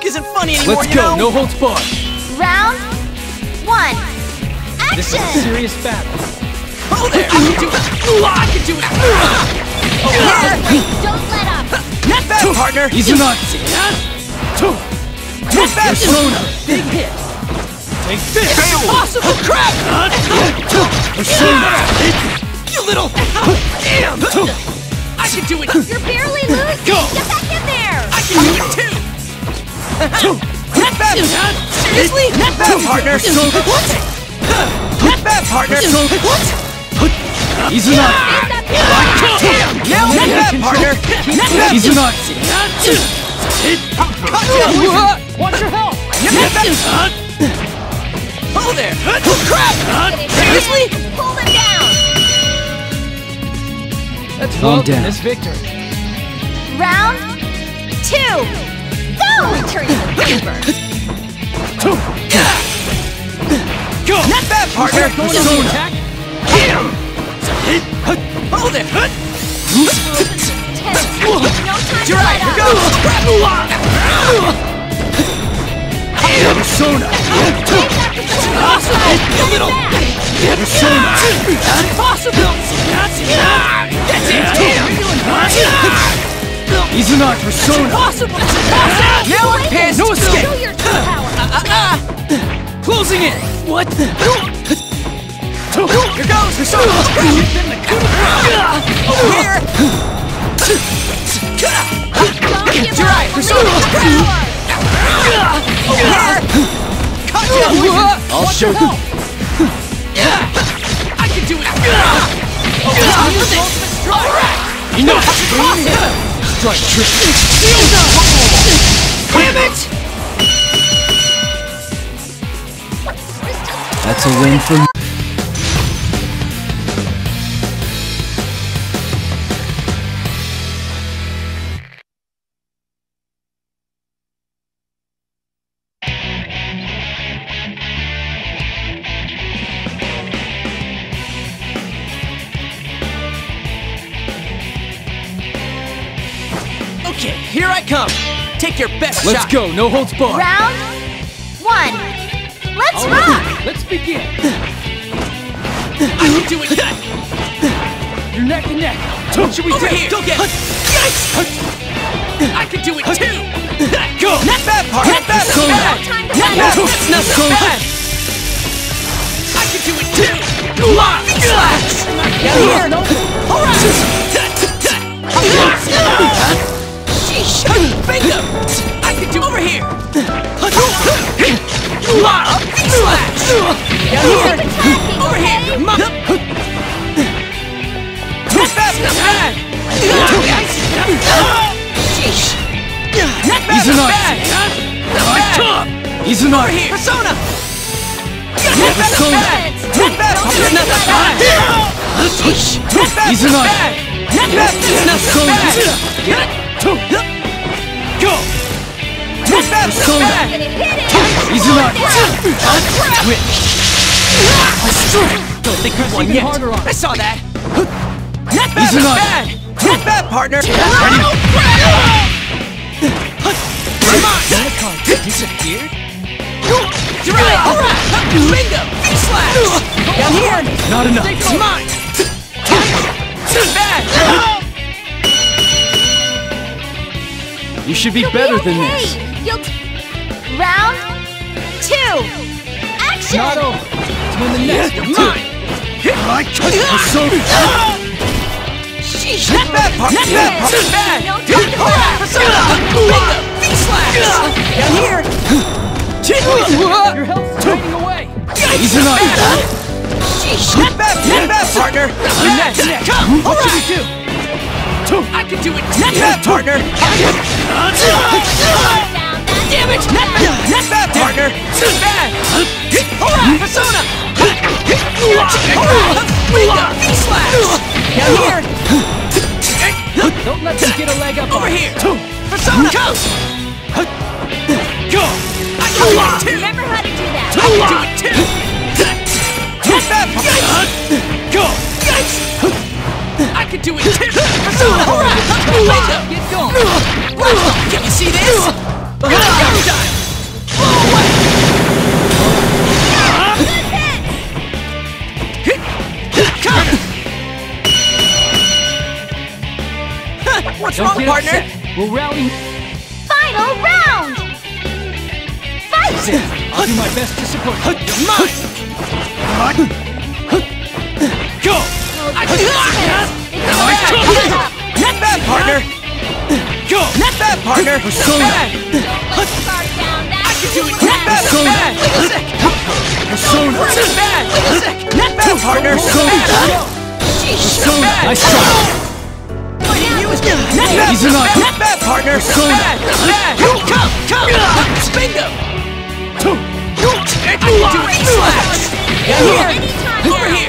isn't funny anymore, Let's go, no holds barred. Round 1. Action! This is a serious battle. Oh there! I can do it! I can do it! Don't let up! Not bad, partner! Izunatsu! Not bad! Persona! Big hit! Take this! Impossible crap! Persona! You little... Damn! I can do it! You're barely losing! Go! Get back in there! I can do it too! Not bad! Seriously? Not bad, partner! What? Not bad, partner! Izunatsu! Damn! Now not bad, partner! Not bad! Izunatsu! Watch your health! Not bad! Oh there! Crap! Seriously? Pull them down! Let's Calm welcome down. this victory. Round 2. Go! Return the favor! Go! Not bad, partner! Going to the attack. Oh there! No time to You're right! let Here up! goes! Persona! Impossible! You little... Persona! Impossible! That's it! Damn! Izunatsu! Persona! Impossible! Now I'm pissed! No escape! Show your true power! Closing in! What? Here goes! Persona! Over here! Don't give You're right! up! Persona! Over here! Cut you! I'll show you. I can do it! Alright! Enough! Strike trick! Damn it! That's a win for me. Okay, here I come! Take your best Let's shot! go, no holds barred. Round 1. Let's All rock! right, let's begin. I can do it! You're neck and neck. What should we Over do? here! Go get it! Yikes! I can do it too! Go! Not bad, part! Not bad! Not bad! Time to Not let bad! up! It's not so bad! I can do it too! Big slash! Down here! Alright! Sheesh! Bingo! I can do over here! Big slash! Down here! Over here! Not bad! Not bad! Sheesh! Not bad! Not bad! Not bad! Izunatsu! Over here! Persona! Not bad! Not bad! Not bad! Not bad! Sheesh! Not bad! Not bad! Not bad! Not so bad! Go! Not bad! Not bad! Izunatsu! Quit! Don't think we've won yet. harder on it. I saw that. Not bad! Not bad! Not bad, partner! Ready? Come on! Disappeared? You're right! Alright! Bingo! Big slash! Down here! Not enough. Come on! Not bad! You should be You'll better be than okay. this. Round 2. Action! Not over. It's when the next You're one. mine! Persona! Sheesh! Not bad, partner! Not bad! Not bad! No time to Alright! Persona! Bingo! Big slash! Down here! Your health's fading away. Izunatsu! Sheesh! Not bad! Not bad, partner! Not bad! Come! What should we do? I can do it! Not bad, partner! Damn it! Not bad! Not bad, partner! Not bad! Alright! Persona! Alright! Bingo! Big slash! Down here! Don't let them get a leg up Over on here! Persona! Go! Go! I can do it too! Remember how to do that. I can do it too! Not bad, partner! Go! I can do it too! Persona! Alright! Bingo! Get going. Can you see this? Go die! What's wrong, partner? We'll rally. Final round! Fight! I'll do my best to support you. You're mine! Go! Not Not bad, partner! Go! Not bad, partner! Persona! Let your guard down. That's Do it! Not bad! Persona! Persona! Not bad! Not bad, partner! Persona! Persona! Nice try! Not bad! Not bad, partner! Persona! Not bad! Come! Bingo! I can do A-slash! Here! Over here!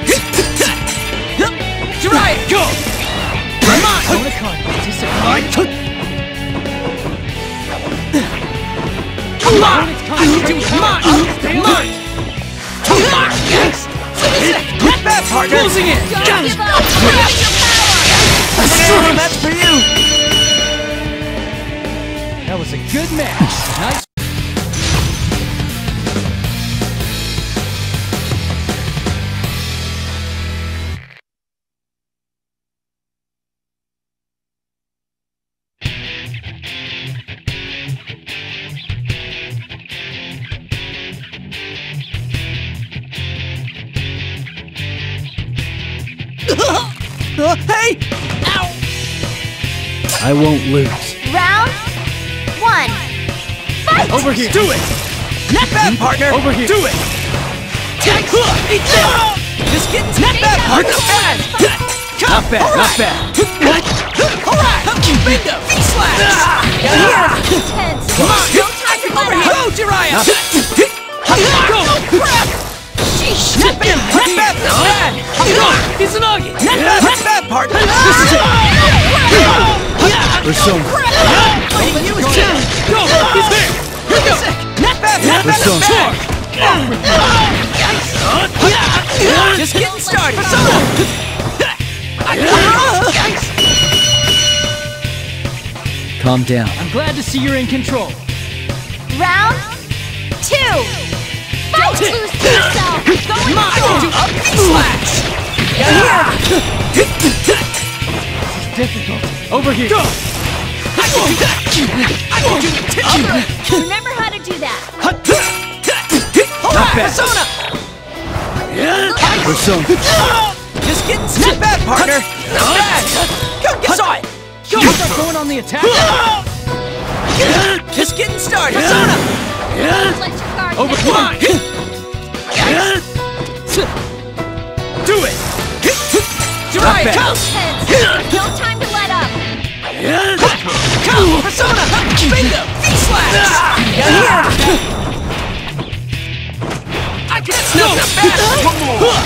Try it! Go! Come on! Don't disappoint. Come on! I can do it! Come on! Come on! Yes! Not bad, partner! Closing it! Don't give up. Use your power. That's for you! That was a good match. Nice. Hey! Ow! I won't lose. Round 1. Fight! Over here. Do it! Not bad, partner! Over here. Do it! Eat that! Just get not bad, partner! Not bad. Not bad. Alright! Bingo! V-slash! Intense. Come on! I can over here! Go, Jiraiya! Go! Crap! Sheesh! Not bad! Not bad! Not bad! Izanagi! Not bad! Not bad, partner! This is it! Persona. Waiting you is down! Go! He's there! Here we go! Not bad! Not bad! Not bad! Just getting started! Calm down. I'm glad to see you're in control. Round 2. Fight! Lose to yourself. Come on! I can do a V-slash! Difficult. Over here. Go! I can do that! I can do it! Remember how to do that. Alright! bad. Persona! Persona. Just getting not bad, partner! Not bad! Come get saw it! Go! Start going on the attack. Just getting started! Persona! Let your guard Over down. Come on! Do it! Jiraiya, bad. come! Intense. No time to let up. Come! Persona! Bingo! V-slash! I can not bad! One more!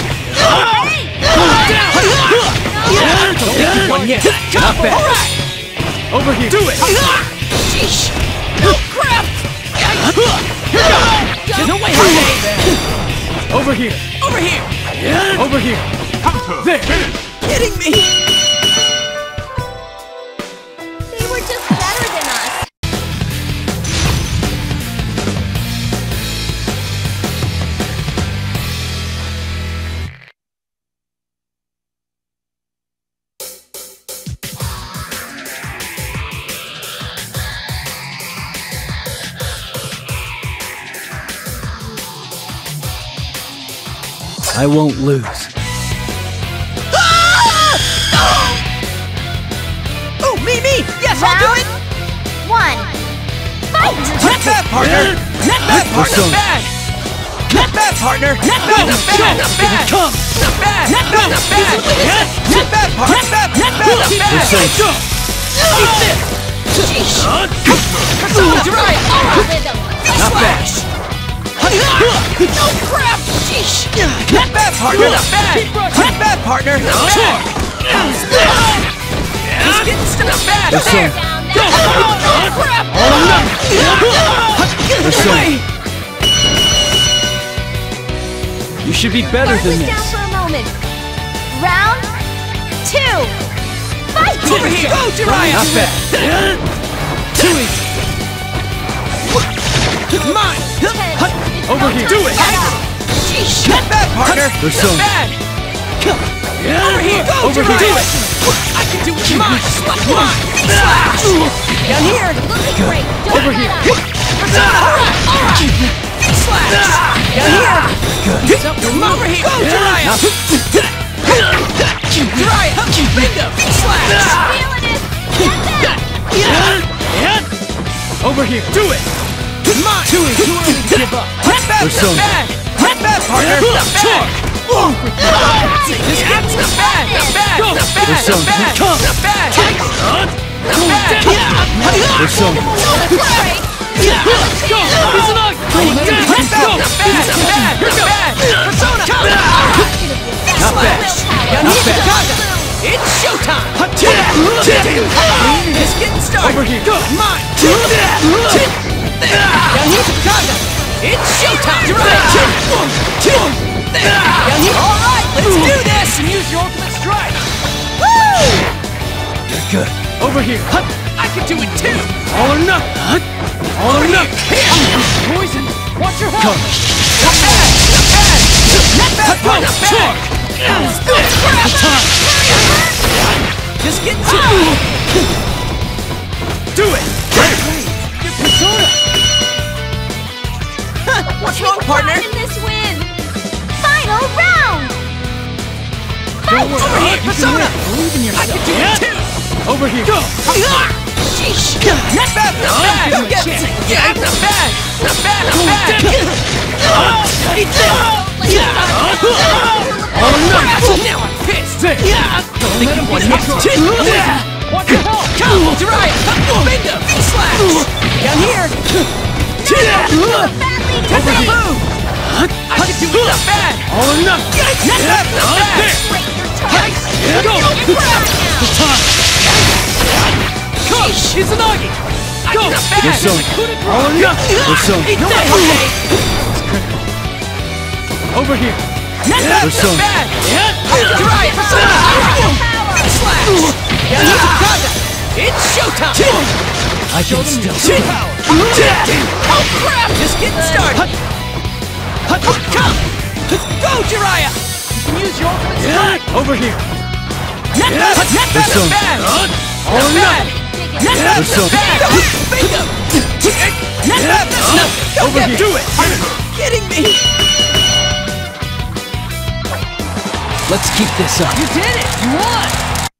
One yet. Not bad. Alright! Over here. Do it! Sheesh! Oh, crap! Here we go! No way! Over here. Over here! Over here. There. Kidding me! They were just better than us. I won't lose. Oh, me! Yes, I'll do it! 1. Fight! Not bad, partner! Not bad, partner! Persona. Bad! Not bad, partner! Not bad! Not bad! Not bad! Come. Not bad! Not bad! Not bad! Not bad, partner! Not bad! Not bad! Not bad! Persona. Eat this! Sheesh! Persona, Jiraiya! Rhythm. Not bad! Oh, crap! Sheesh! Not bad, partner! Not bad! Not bad, partner! Not bad! Just getting stuck! Not bad! Not Persona. bad! Down, Oh, crap! Get Persona. away! You should be better Guard than was down this. for a moment. Round 2. Fight! Over here! Go, Jiraiya! Not bad. Too easy! Mine! Intense. It's Over no here. time Do to it. let up. Sheesh! Not bad, partner! Persona. Not bad! Over here! Go, Over here! Do it! I can do it! Mine! Mine! Slash! Down here! Looking great. Don't Over let here. up. Persona! Alright! Slash! Down here! Good. Over here! Go, Jiraiya! Jiraiya! Bingo! Slash! Feeling it. Get them. Over here. Do it! Mine! Too early to give up. Not bad! Persona. Not bad! Not bad, partner! Not bad! This game's not bad! Not bad! Not bad! Not bad! Not bad! Not bad! Persona. Great. Go! Izanagi! Not bad! Not bad! Not bad! Not bad! Persona! Not bad. Down here, Chicago! It's showtime! Just getting started! Over here. Mine! Down here, Chicago! It's showtime! Down here! Alright, let's do this! And use your ultimate strike. Woo! You're good. Over here. I can do it too! All or nothing. All or nothing. Poison. Watch your Come. health. Not bad! Not bad! Not bad! Not bad! Just get to it! Do it! Your persona. What's wrong, partner? In this win. Final round. Don't worry. Over here, You can Persona! win. Believe in I yourself. can do it too! Over here. Go! Sheesh! Not bad! Not bad! give him a Get chance. it! Yeah, not bad! Not bad! Not bad! All or nothing. Now I'm pissed! Don't let him get you. Watch your health. Come, Jiraiya! Bingo! Slash! Down here! Badly Take a move! I can do it! Not bad! All or nothing. Not bad! Not bad! great. Your turn. Go! You're Come! Izanagi! Go! Not bad! Persona. All or nothing. Persona. Eat that! Okay! Over here. Not bad! Not Persona. bad! Jiraiya! Persona! Slash! Down here, Chicago! It's showtime! I can still Two power! Oh crap! Just getting started! Come! Go, Jiraiya! You can use your ultimate strike. Over here. Not bad! Not bad! Not Persona. bad! All or Not bad! nothing. Not bad! Persona. Not bad! Bingo! Not bad! That's nothing! Go Over get here. do it! Are you kidding me? Let's keep this up. You did it. You won.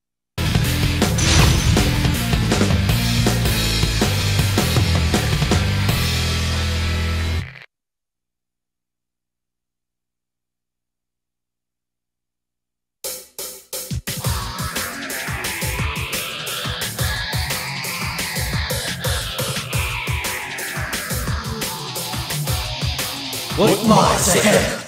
What lies ahead?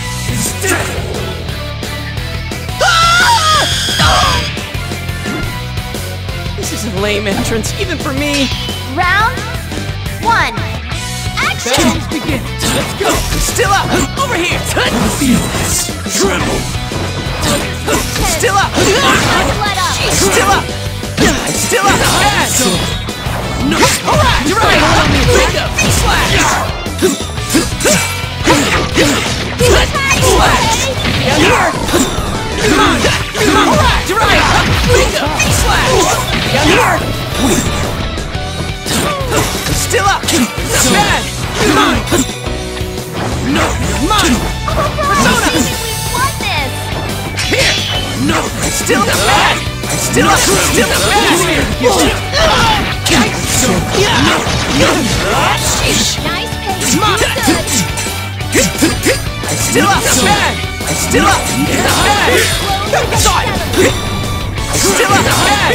This is a lame entrance, even for me. Round 1. Action. Battles begin. Let's go. Still up! Over here! Feel this! Tremble! Still up! Don't let up. Still up! Still up! Bad! No! Alright! You're right! Bingo! Slash! Slash! Down here! Come on! Come on! Alright! You're right! Bingo! Slash! Down here! Still up! Not bad! Come on! No! Mine! Persona! We won this. Here! No! Still not bad! Still up! Still not bad! Sheesh! Nice pace. Come on! Good. Still up! Not bad! Still up! Not bad! Saw it! Still up! Not bad!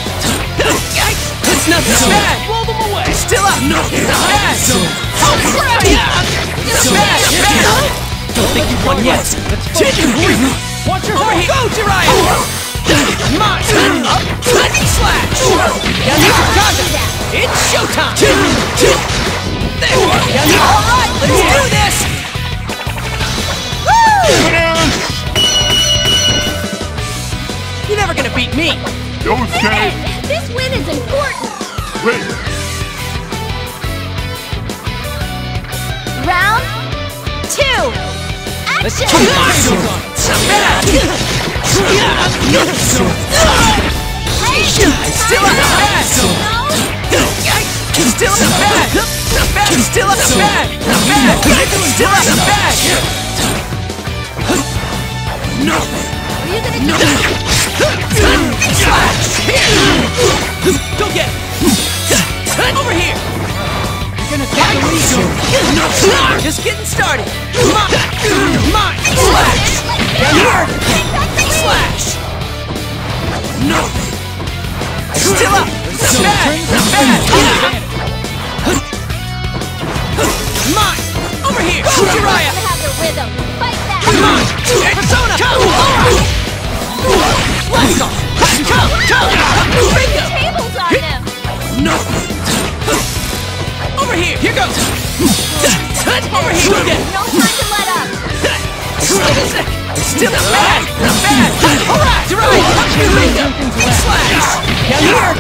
It's not bad! Blow them away. Still up! No! Not bad! Oh crap! Not bad! Not bad! Don't think you won yet! Watch your Over health. here! Go, Jiraiya! Mine! Up! Slash! Down here, Chicago! It's showtime! There! Down here! Alright, let's do this! Woo! You're never gonna beat me! Hey, this win is important. Round 2. Let's Action. keep the Not bad! Still not bad! Still not bad! Not bad! Still not bad! Not bad! Still not bad! Nothing! What are you gonna do? Slash! Here! Go get it! Over here! You're gonna take the lead. Just getting started! Mine! Slash! Here! Slash! Nothing! Still up! Not bad! Not bad! Mine! Over here! Go, Jiraiya! You have the rhythm. Fight that. Mine! Persona! Let's go! Bingo! Tables on them. Nothing! Over here! Here goes! Over here! Go get it! No time to let up. Still not bad! Not bad! Alright! Jiraiya! Bingo! Slash! Down here!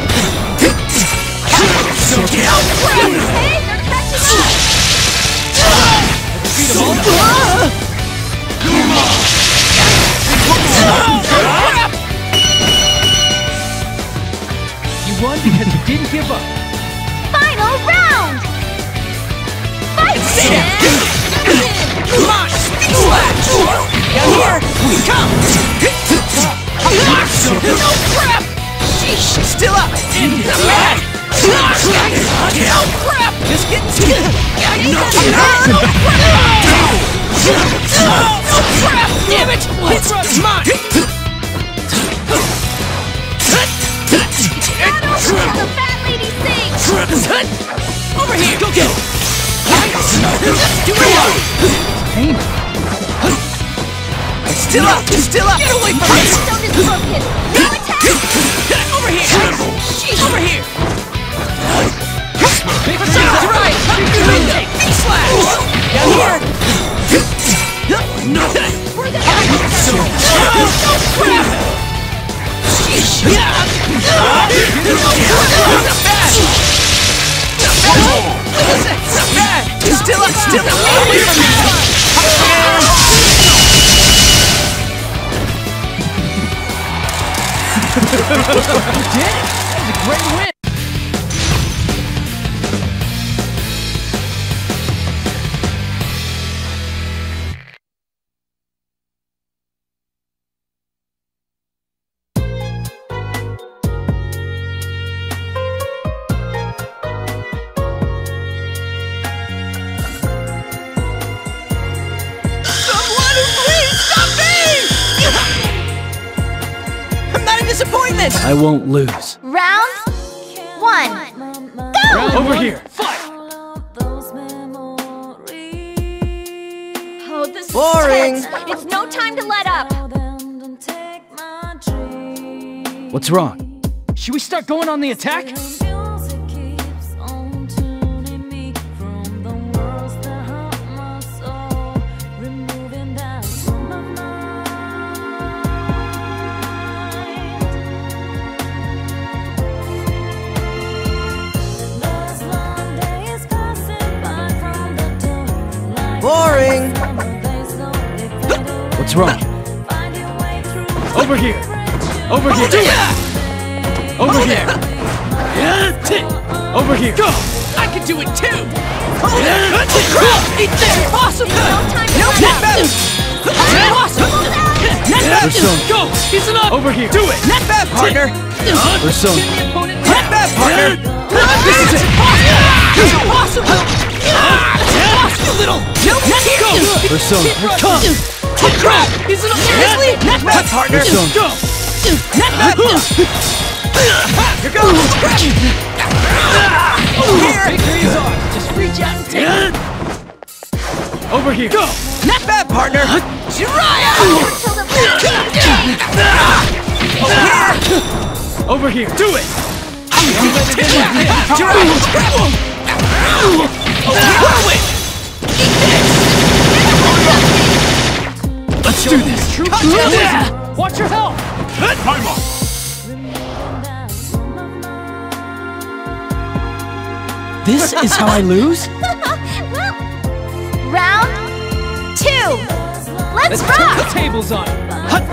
Hey, they're catching up. You won because you didn't give up. Final round. Fight, man. Come on! Slash! Down here! Come! No crap! Sheesh! Still up! Not bad! No crap! Just getting started! No crap! Damn it! It's mine! The fat lady sings. Over here! Go get it! Do it! Still up! Still up! Get away from me! Stone is broken. No attack. Over here! Sheesh! Over here! That's right! Slash! Down here! No! We're gonna have Crap! Sheesh! Not bad! Not bad! Still up! Still up! Away from me! You did it! That was a great win! Disappointment! I won't lose. Round 1. Go! Over here! Fight! Oh, this Boring. is tense. It's no time to let up. What's wrong? Should we start going on the attack? Boring! What's wrong? Over here! Over here! Do it! Over here! Over here! Go! I can do it too! Hold it! It's impossible! No time to No, let not up. bad! Impossible! Not bad! Persona. Go! He's an up! Over here! Do it! Not bad, partner! Persona. Not bad, partner! This is impossible! It's impossible! You little... No, go! Persona. Come! Crap! He's an up! Seriously? Not bad, partner! Persona. Go! Not bad! Here goes! Over here! Victory is ours! Just reach out and take it! Over here! Go! Not bad, partner! Jiraiya! Over here! Do it! Jiraiya! Let's do this. Watch your health! Time off! This is how I lose? Round 2. Let's Let's turn the rock! tables on him.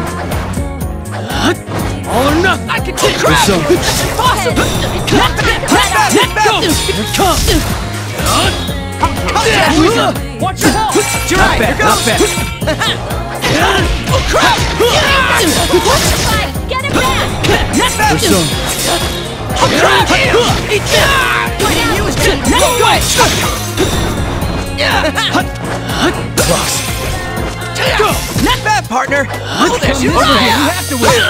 All or nothing. I can kick crap! Persona. That's impossible! Go! Here it comes. Watch your ball. Jirai, here Not goes! bad. Oh crap! Fight! Get him back! Persona. Oh crap! Eat that! Use it! Go away! Blocks. Go! Not bad, partner! Hold this! Over here. You have to win.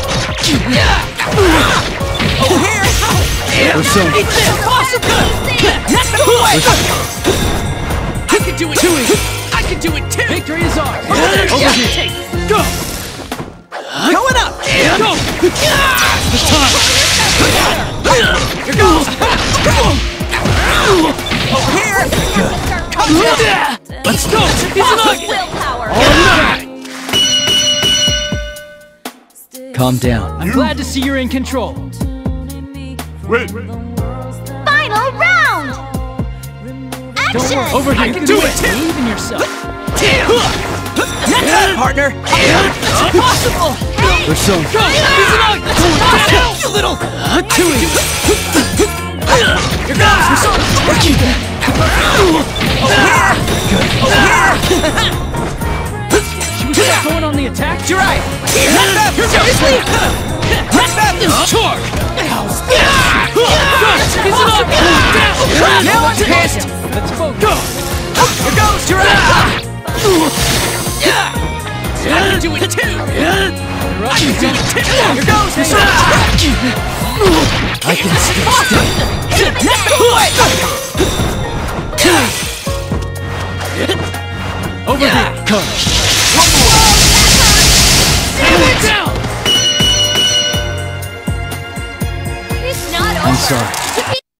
Over here! Persona. Eat this! Impossible! Go away! I can do it too! I can do it too! Victory is ours. Over Over here! here. Go! Going up! Go! The time. Here goes! Over here! Come on! Let's go. He's an ugly! Willpower! Calm down. I'm glad to see you're in control. Final round! Don't Action! worry. Over here. I can do it. Believe in yourself. Not bad, partner! It's impossible! Persona. Go! He's an ugly! You little... Here goes! Should we start going on the attack? You're right! Not bad! Seriously? Not bad! Charge! He's an ugly! Now I'm pissed! Let's focus. Go! Here goes! You're right! I can do it too! I can do it too! Here goes! I can still stay. Over here. Come. Down! It's not over! I'm sorry. Defeat